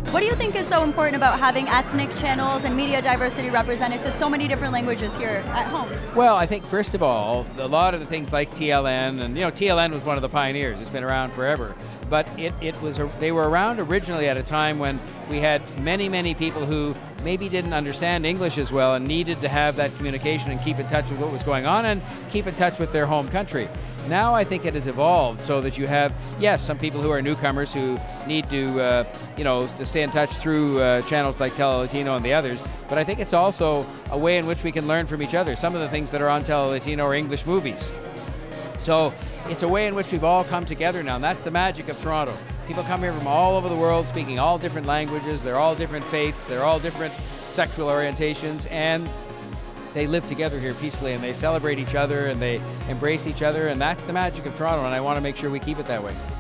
What do you think is so important about having ethnic channels and media diversity represented to so many different languages here at home? Well, I think first of all, a lot of the things like TLN, and TLN was one of the pioneers. It's been around forever, but they were around originally at a time when we had many people who maybe didn't understand English as well and needed to have that communication and keep in touch with what was going on and keep in touch with their home country. Now I think it has evolved so that you have, yes, some people who are newcomers who need to, to stay in touch through channels like Tele-Latino and the others, but I think it's also a way in which we can learn from each other. Some of the things that are on Tele-Latino are English movies. So it's a way in which we've all come together now, and that's the magic of Toronto. People come here from all over the world speaking all different languages, they're all different faiths, they're all different sexual orientations, and they live together here peacefully, and they celebrate each other, and they embrace each other, and that's the magic of Toronto, and I want to make sure we keep it that way.